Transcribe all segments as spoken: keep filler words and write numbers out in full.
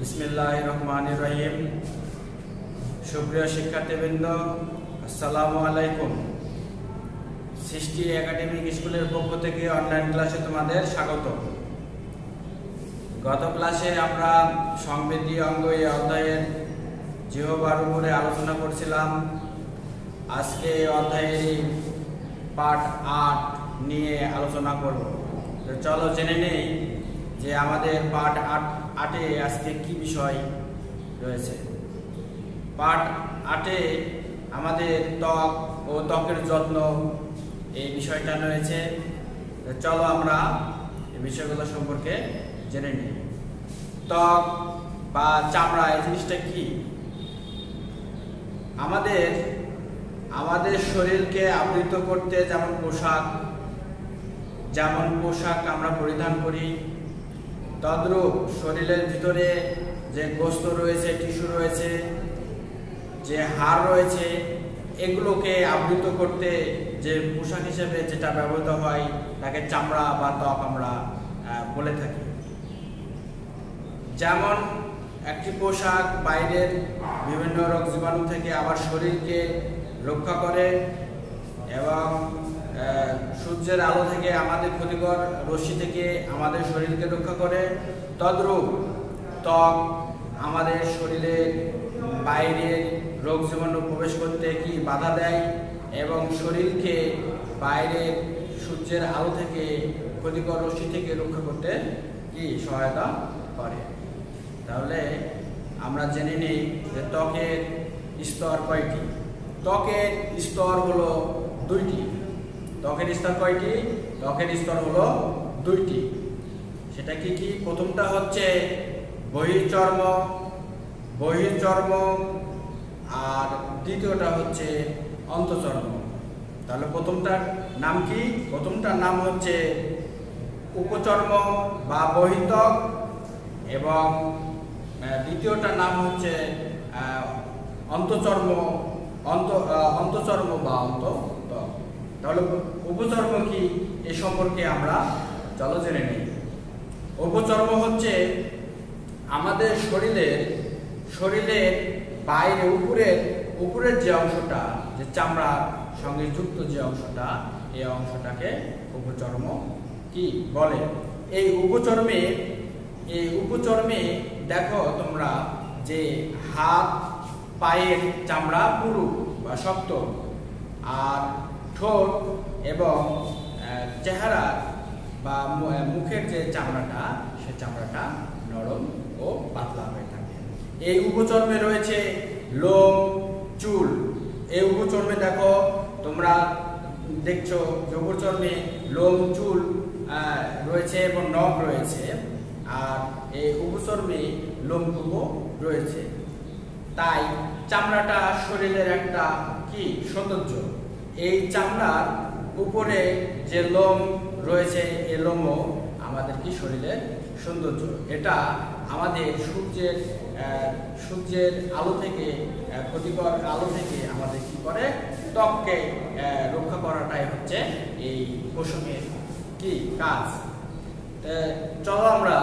বিসমিল্লাহির রহমানির রহিম। সুপ্রিয় শিক্ষার্থীবৃন্দ, আসসালামু আলাইকুম। সৃষ্টি একাডেমিক স্কুলের পক্ষ থেকে অনলাইন ক্লাসে তোমাদের স্বাগত। গত ক্লাসে আমরা সংবেদী অঙ্গ এই অধ্যায়ের জিহ্বার উপরে আলোচনা করছিলাম। আজকে এই অধ্যায়ের পার্ট আট নিয়ে আলোচনা করব। তো চলো জেনে নেই যে আমাদের পার্ট আট আটে আজকে কি বিষয় রয়েছে। পার্ট আটে আমাদের ত্বক ও ত্বকের যত্ন এই বিষয়টা রয়েছে। চলো আমরা এই বিষয়গুলো সম্পর্কে জেনে নিই। ত্বক বা চামড়া এই জিনিসটা কি? আমাদের আমাদের শরীরকে আবৃত করতে যেমন পোশাক যেমন পোশাক আমরা পরিধান করি, তদ্রূপ শরীরের ভিতরে যে গোস্ত রয়েছে, টিস্যু রয়েছে, যে হাড় রয়েছে, এগুলোকে আবৃত করতে যে পোশাক হিসেবে যেটা ব্যবহৃত হয় তাকে চামড়া বা ত্বক আমরা বলে থাকি। যেমন একটি পোশাক বাইরের বিভিন্ন রোগ জীবাণু থেকে আবার শরীরকে রক্ষা করে এবং সূর্যের আলো থেকে আমাদের ক্ষতিকর রশ্মি থেকে আমাদের শরীরকে রক্ষা করে, তদ্রূপ ত্বক আমাদের শরীরে বাইরের রোগ জীবাণু প্রবেশ করতে কি বাধা দেয় এবং শরীরকে বাইরের সূর্যের আলো থেকে ক্ষতিকর রশ্মি থেকে রক্ষা করতে কি সহায়তা করে। তাহলে আমরা জেনে নিই যে ত্বকের স্তর কয়টি। ত্বকের স্তর হলো দুইটি। ত্বকের স্তর কয়টি? ত্বকের স্তর হলো দুইটি। সেটা কি কি? প্রথমটা হচ্ছে বহির্চর্ম বহির্চর্ম আর দ্বিতীয়টা হচ্ছে অন্তঃচর্ম। তাহলে প্রথমটার নাম কি? প্রথমটার নাম হচ্ছে উপচর্ম বা বহির্ত্বক এবং দ্বিতীয়টার নাম হচ্ছে অন্তঃচর্ম অন্ত অন্তঃচর্ম বা অন্তঃত্বক। তাহলে উপচর্ম কি এ সম্পর্কে আমরা চলো জেনে নিই। উপচর্ম হচ্ছে আমাদের শরীরের শরীরের বাইরে উপরের উপরের যে অংশটা, যে চামড়ার সঙ্গে যুক্ত যে অংশটা, এই অংশটাকে উপচর্ম কি বলে। এই উপচর্মে এই উপচর্মে দেখো তোমরা যে হাত পায়ের চামড়া পুরু বা শক্ত, আর ঠোঁট এবং চেহারা বা মুখের যে চামড়াটা, সে চামড়াটা নরম ও পাতলা হয়ে থাকে। এই উপচর্মে রয়েছে লোম, চুল। এই উপচর্মে দেখো তোমরা দেখছো যে উপচর্মে লোম, চুল রয়েছে এবং নখ রয়েছে, আর এই উপচর্মে লোমকূপও রয়েছে। তাই চামড়াটা শরীরের একটা কি সৌন্দর্য। এই চামড়ার উপরে যে লোম রয়েছে, এই লোমও আমাদের কি শরীরের সৌন্দর্য। এটা আমাদের সূর্যের সূর্যের আলো থেকে, ক্ষতিকর আলো থেকে আমাদের কি করে, ত্বককে রক্ষা করাটাই হচ্ছে এই পোশাকের কি কাজ। চলো আমরা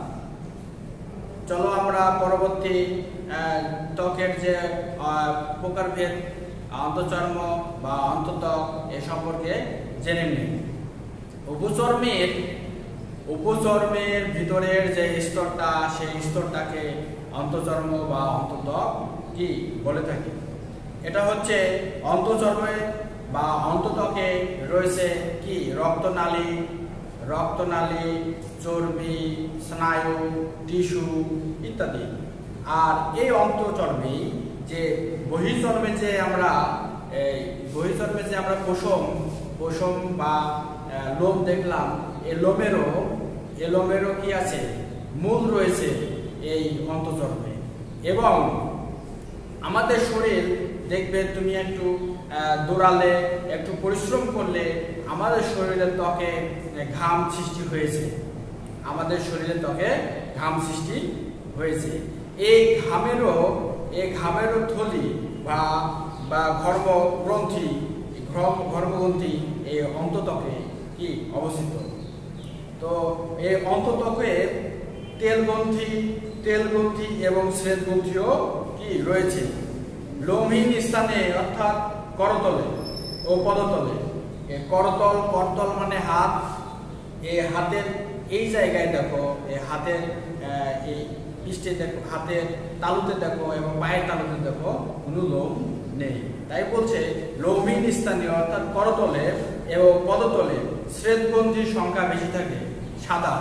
চলো আমরা পরবর্তী ত্বকের যে প্রকারভেদ, অন্তঃচর্ম বা অন্তঃত্বক এ সম্পর্কে জেনে নিই। উপচর্মের উপচর্মের ভিতরের যে স্তরটা, সেই স্তরটাকে অন্তঃচর্ম বা অন্তঃত্বক কি বলে থাকি। এটা হচ্ছে অন্তঃচর্মে বা অন্তঃত্বকে রয়েছে কি রক্তনালী রক্তনালী চর্বি, স্নায়ু, টিস্যু ইত্যাদি। আর এই অন্তঃচর্মে যে বহির্চর্মে যে আমরা এই বহির্চর্মে যে আমরা পশম পশম বা লোম দেখলাম, এই লোমেরও এই লোমেরও কি আছে, মূল রয়েছে এই অন্তঃচর্মে। এবং আমাদের শরীর দেখবে, তুমি একটু দৌড়ালে, একটু পরিশ্রম করলে আমাদের শরীরের ত্বকে ঘাম সৃষ্টি হয়েছে আমাদের শরীরের ত্বকে ঘাম সৃষ্টি হয়েছে। এই ঘামেরও এই ঘামেরও থলি বা বা ঘর্মগ্রন্থি ঘর্মগ্রন্থি এই অন্তঃত্বকে কি অবস্থিত। তো এই অন্তঃত্বকে তেল গ্রন্থি তেল গ্রন্থি এবং শ্বেত গ্রন্থিও কি রয়েছে। লোমহীন স্থানে অর্থাৎ করতলে ও পদতলে, করতল করতল মানে হাত, এই হাতের এই জায়গায় দেখো, এই হাতের এই পৃষ্ঠে দেখো, হাতের তালুতে দেখো এবং পায়ের তালুতে দেখো কোনো লোম নেই। তাই বলছে লোমহীন স্থানে অর্থাৎ করতলে এবং পদতলে শ্বেত গ্রন্থির সংখ্যা বেশি থাকে, সাদা।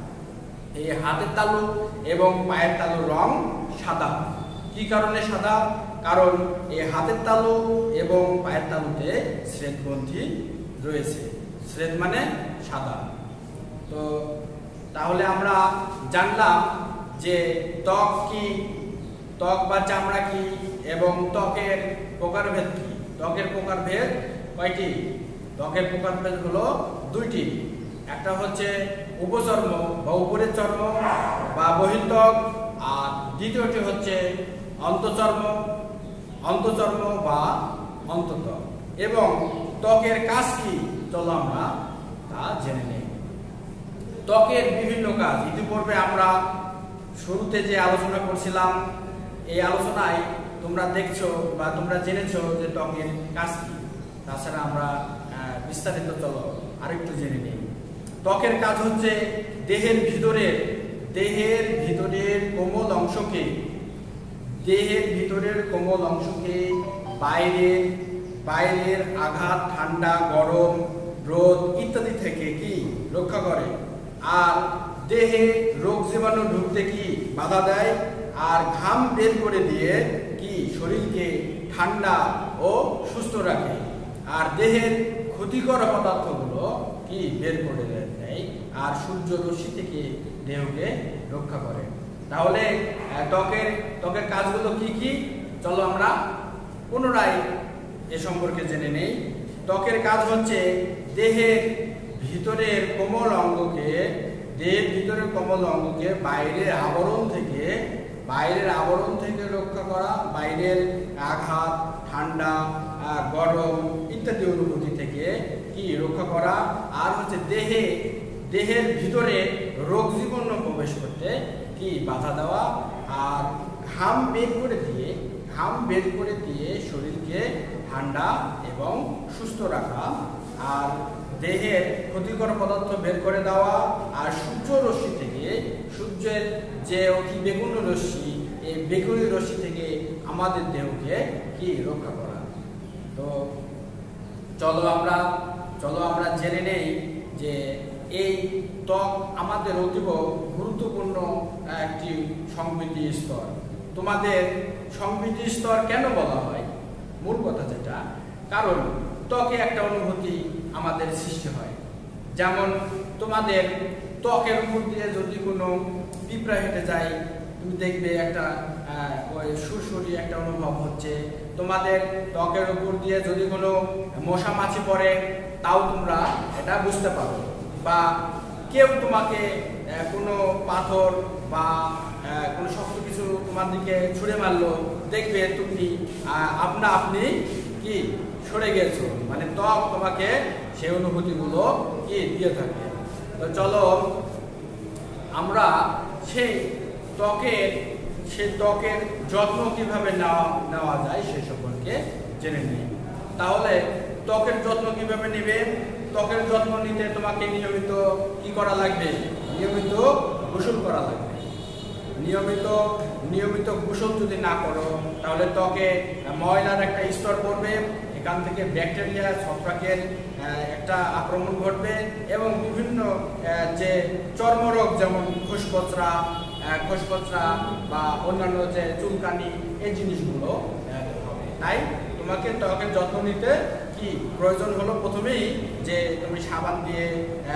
এই হাতের তালু এবং পায়ের তালুর রং সাদা। কি কারণে সাদা? কারণ এই হাতের তালু এবং পায়ের তালুতে শ্বেত গ্রন্থি রয়েছে। শ্বেত মানে সাদা। তো তাহলে আমরা জানলাম যে ত্বক কি, ত্বক বা চামড়া কি এবং ত্বকের প্রকারভেদ কি। ত্বকের প্রকারভেদ কয়টি? ত্বকের প্রকারভেদ হলো দুইটি। একটা হচ্ছে উপচর্ম বা উপরের চর্ম বা বহির্ত্বক, আর দ্বিতীয়টি হচ্ছে অন্তঃচর্ম, অন্তঃচর্ম বা অন্তঃত্বক। এবং ত্বকের কাজ কি, চলো আমরা তা জেনে নেই। ত্বকের বিভিন্ন কাজ ইতিপূর্বে আমরা শুরুতে যে আলোচনা করছিলাম, এই আলোচনায় তোমরা দেখছো বা তোমরা জেনেছো যে ত্বকের কাজ কি। তাছাড়া আমরা বিস্তারিত চলো আরেকটু জেনে নিই। ত্বকের কাজ হচ্ছে দেহের ভিতরের দেহের ভিতরের কোমল অংশকে দেহের ভিতরের কোমল অংশকে বাইরের বাইরের আঘাত, ঠান্ডা, গরম, রোদ ইত্যাদি থেকে কি রক্ষা করে। আর দেহে রোগ জীবাণু ঢুকতে কি বাধা দেয়। আর ঘাম বের করে দিয়ে কি শরীরকে ঠান্ডা ও সুস্থ রাখে। আর দেহের ক্ষতিকর পদার্থগুলো কি বের করে দেয়। আর সূর্য রশ্মি থেকে দেহকে রক্ষা করে। তাহলে ত্বকের ত্বকের কাজগুলো কি কি, চলো আমরা পুনরায় এ সম্পর্কে জেনে নেই। ত্বকের কাজ হচ্ছে দেহের ভিতরের কোমল অঙ্গকে দেহের ভিতরের কোমল অঙ্গকে বাইরের আবরণ থেকে বাইরের আবরণ থেকে রক্ষা করা, বাইরের আঘাত, ঠান্ডা, গরম ইত্যাদি অনুভূতি থেকে কি রক্ষা করা। আর হচ্ছে দেহে দেহের ভিতরে রোগ জীবাণু প্রবেশ করতে কি বাধা দেওয়া। আর ঘাম বের করে দিয়ে ঘাম বের করে দিয়ে শরীরকে ঠান্ডা এবং সুস্থ রাখা। আর দেহের ক্ষতিকর পদার্থ বের করে দেওয়া। আর সূর্য রশ্মি থেকে সূর্যের যে অতি বেগুনি রশ্মি, এই বেগুনি রশ্মি থেকে আমাদের দেহকে কি রক্ষা করা। তো চলো আমরা চলো আমরা জেনে নেই যে এই ত্বক আমাদের অতীব গুরুত্বপূর্ণ একটি সংবেদী স্তর। তোমাদের সংবেদী স্তর কেন বলা হয়? মূল কথা যেটা, কারণ ত্বকে একটা অনুভূতি আমাদের সৃষ্টি হয়। যেমন তোমাদের ত্বকের উপর দিয়ে যদি কোনো পিঁপড়া হেঁটে যায়, তুমি দেখবে একটা ওই সুরসুরি একটা অনুভব হচ্ছে। তোমাদের ত্বকের উপর দিয়ে যদি কোনো মশা মাছি পড়ে, তাও তোমরা এটা বুঝতে পারো। বা কেউ তোমাকে কোনো পাথর বা কোনো শক্ত কিছু তোমার দিকে ছুঁড়ে মারলো, দেখবে তুমি আপনা আপনি কি সরে গেছো, মানে ত্বক তোমাকে সেই অনুভূতিগুলো কি দিয়ে থাকে। তো চলো আমরা সেই ত্বকের সেই ত্বকের যত্ন কিভাবে নেওয়া নেওয়া যায় সে সম্পর্কে জেনে নিই। তাহলে ত্বকের যত্ন কিভাবে নেবে? ত্বকের যত্ন নিতে তোমাকে নিয়মিত কি করা লাগবে? নিয়মিত গোসল করা লাগবে। নিয়মিত নিয়মিত গোসল যদি না করো, তাহলে ত্বকে ময়লার একটা স্তর পড়বে। এখান থেকে ব্যাকটেরিয়া, ছত্রাকের একটা আক্রমণ ঘটবে এবং বিভিন্ন যে চর্মরোগ, যেমন খোসপচরা খোসপচরা বা অন্যান্য যে চুলকানি, এই জিনিসগুলো হবে। তাই তোমাকে ত্বকের যত্ন নিতে কি প্রয়োজন হলো, প্রথমেই যে তুমি সাবান দিয়ে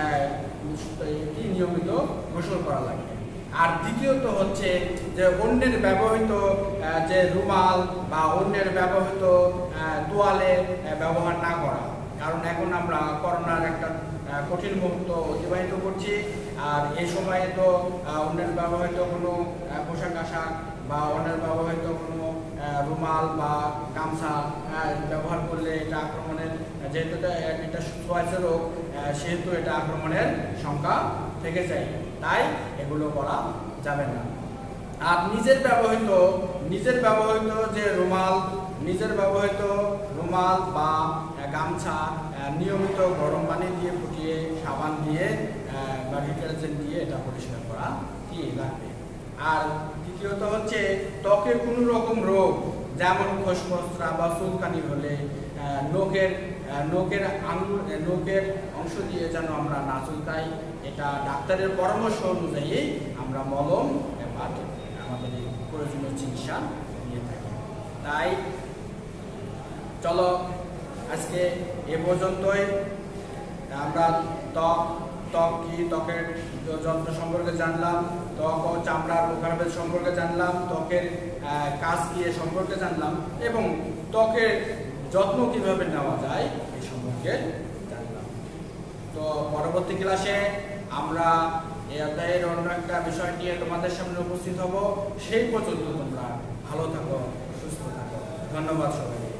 কি নিয়মিত গোসল করা লাগবে। আর দ্বিতীয়ত হচ্ছে যে অন্যের ব্যবহৃত যে রুমাল বা অন্যের ব্যবহৃত তোয়ালে ব্যবহার না করা। কারণ এখন আমরা করোনার একটা কঠিন মুহূর্ত অতিবাহিত করছি। আর এই সময়ে তো অন্যের ব্যবহৃত কোনো পোশাক আশাক বা অন্যের ব্যবহৃত কোনো রুমাল বা গামছা ব্যবহার করলে এটা আক্রমণের, যেহেতু এটা ছোঁয়াচে রোগ, সেহেতু এটা আক্রমণের সংখ্যা থেকে যায়। তাই এগুলো করা যাবে না। আর নিজের ব্যবহৃত নিজের ব্যবহৃত যে রুমাল নিজের ব্যবহৃত রুমাল বা গামছা নিয়মিত গরম পানি দিয়ে ফুটিয়ে সাবান দিয়ে বা ডিটারজেন্ট দিয়ে এটা পরিষ্কার করা কি লাগবে। আর দ্বিতীয়ত হচ্ছে ত্বকের কোনো রকম রোগ যেমন খসখসরা বা চুলকানি হলে নখের নখের আঙুল নখের অংশ দিয়ে যেন আমরা না চুলকাই, এটা ডাক্তারের পরামর্শ অনুযায়ী আমরা মলম বা আমাদের প্রয়োজনীয় চিকিৎসা নিয়ে থাকি। তাই চলো আজকে এ পর্যন্তই। আমরা ত্বক ত্বক কি, ত্বকের যন্ত্র সম্পর্কে জানলাম, ত্বক ও চামড়ার প্রকারভেদ সম্পর্কে জানলাম, ত্বকের কাজ কি এ সম্পর্কে জানলাম এবং ত্বকের যত্ন কিভাবে নেওয়া যায় এই সম্পর্কে জানলাম। তো পরবর্তী ক্লাসে আমরা এই অধ্যায়ের অন্য একটা বিষয় নিয়ে তোমাদের সামনে উপস্থিত হব। সেই পর্যন্ত তোমরা ভালো থাকো, সুস্থ থাকো। ধন্যবাদ সবাই।